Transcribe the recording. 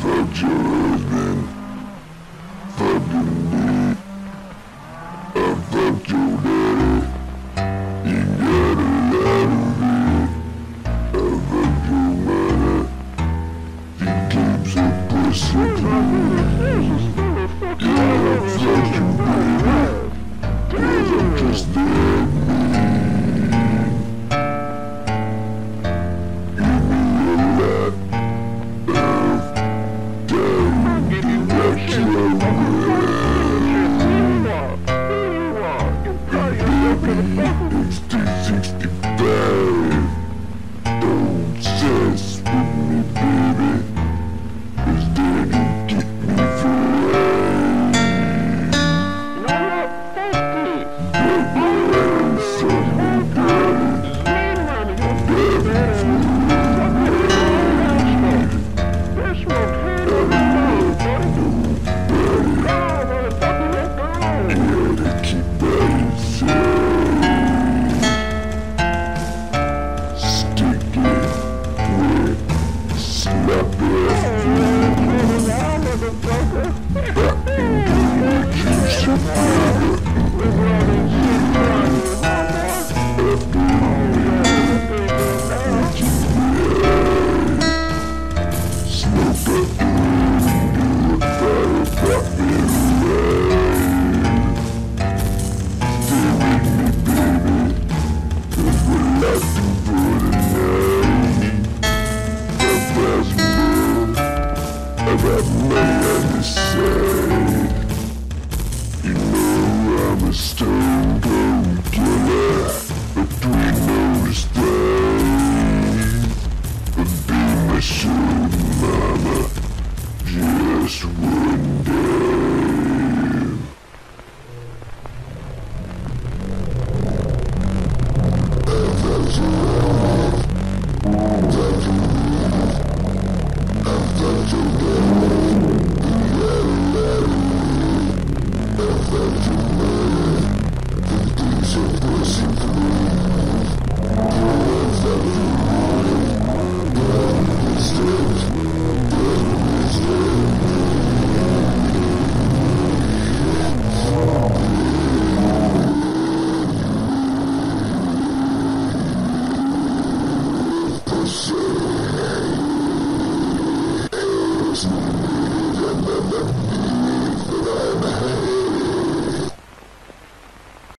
fucked your husband. Fucking me. I fucked your daddy. You got a lot of it. I fucked your mother. She keeps a pussy clean. Yeah, I fucked you, baby. 'Cause I'm just that mean. Give me a lot of time to watch your It's 265. Don't obsess with me, baby. 'Cause then you get me fried. Baby, someone got it. Baby, I'm a stone cold killer, between those days. But be my sugar mama, just one day. I felt your love, felt your love, I felt your love, you got a lot of me. I felt your love, the things of pussy clean. I felt your love, God, the steps.